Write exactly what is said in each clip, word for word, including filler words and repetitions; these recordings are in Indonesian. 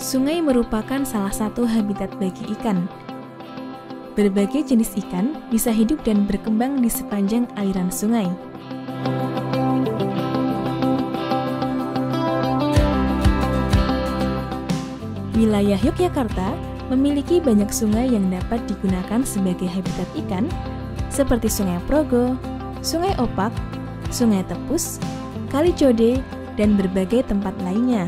Sungai merupakan salah satu habitat bagi ikan. Berbagai jenis ikan bisa hidup dan berkembang di sepanjang aliran sungai. Wilayah Yogyakarta memiliki banyak sungai yang dapat digunakan sebagai habitat ikan, seperti Sungai Progo, Sungai Opak, Sungai Tepus, Kali Code, dan berbagai tempat lainnya.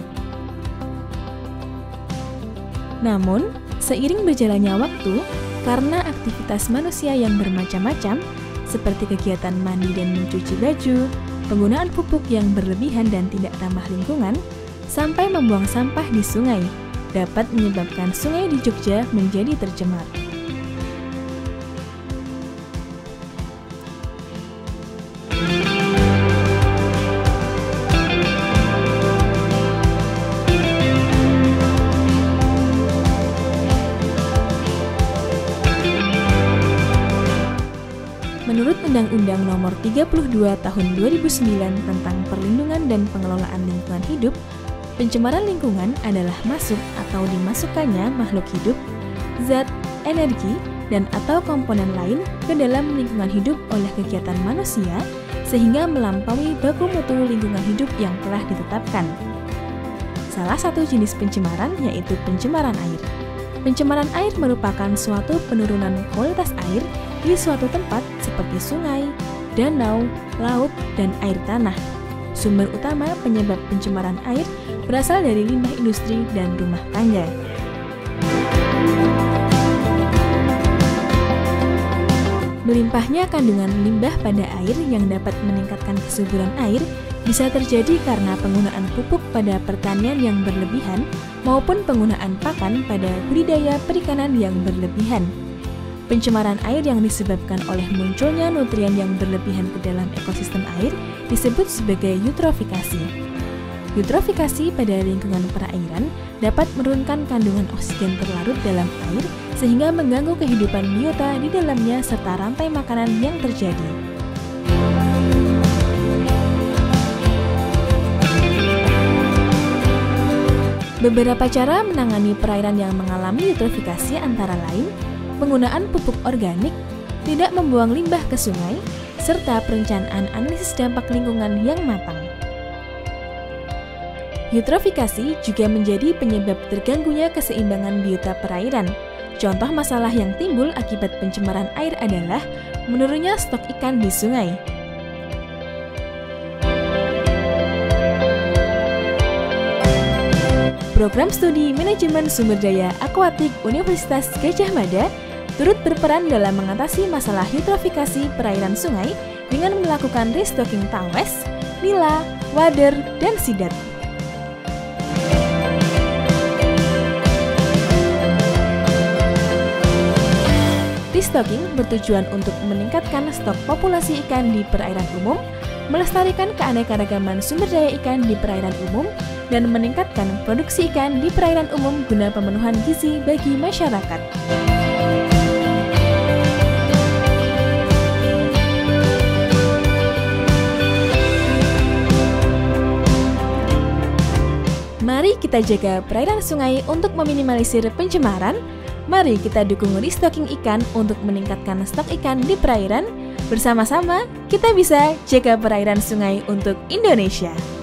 Namun, seiring berjalannya waktu, karena aktivitas manusia yang bermacam-macam, seperti kegiatan mandi dan mencuci baju, penggunaan pupuk yang berlebihan dan tidak ramah lingkungan, sampai membuang sampah di sungai, dapat menyebabkan sungai di Jogja menjadi tercemar. Menurut Undang-Undang Nomor tiga puluh dua Tahun dua ribu sembilan tentang Perlindungan dan Pengelolaan Lingkungan Hidup, pencemaran lingkungan adalah masuk atau dimasukkannya makhluk hidup, zat, energi, dan atau komponen lain ke dalam lingkungan hidup oleh kegiatan manusia sehingga melampaui baku mutu lingkungan hidup yang telah ditetapkan. Salah satu jenis pencemaran yaitu pencemaran air. Pencemaran air merupakan suatu penurunan kualitas air di suatu tempat seperti sungai, danau, laut, dan air tanah. Sumber utama penyebab pencemaran air berasal dari limbah industri dan rumah tangga. Melimpahnya kandungan limbah pada air yang dapat meningkatkan kesuburan air bisa terjadi karena penggunaan pupuk pada pertanian yang berlebihan maupun penggunaan pakan pada budidaya perikanan yang berlebihan. Pencemaran air yang disebabkan oleh munculnya nutrien yang berlebihan ke dalam ekosistem air disebut sebagai eutrofikasi. Eutrofikasi pada lingkungan perairan dapat menurunkan kandungan oksigen terlarut dalam air sehingga mengganggu kehidupan biota di dalamnya serta rantai makanan yang terjadi. Beberapa cara menangani perairan yang mengalami eutrofikasi antara lain penggunaan pupuk organik, tidak membuang limbah ke sungai, serta perencanaan analisis dampak lingkungan yang matang. Eutrofikasi juga menjadi penyebab terganggunya keseimbangan biota perairan. Contoh masalah yang timbul akibat pencemaran air adalah menurunnya stok ikan di sungai. Program Studi Manajemen Sumber Daya Akuatik Universitas Gadjah Mada turut berperan dalam mengatasi masalah eutrofikasi perairan sungai dengan melakukan restocking tawes, nila, wader, dan sidat. Restocking bertujuan untuk meningkatkan stok populasi ikan di perairan umum, melestarikan keanekaragaman sumber daya ikan di perairan umum, dan meningkatkan produksi ikan di perairan umum guna pemenuhan gizi bagi masyarakat. Mari kita jaga perairan sungai untuk meminimalisir pencemaran. Mari kita dukung restocking ikan untuk meningkatkan stok ikan di perairan. Bersama-sama, kita bisa jaga perairan sungai untuk Indonesia.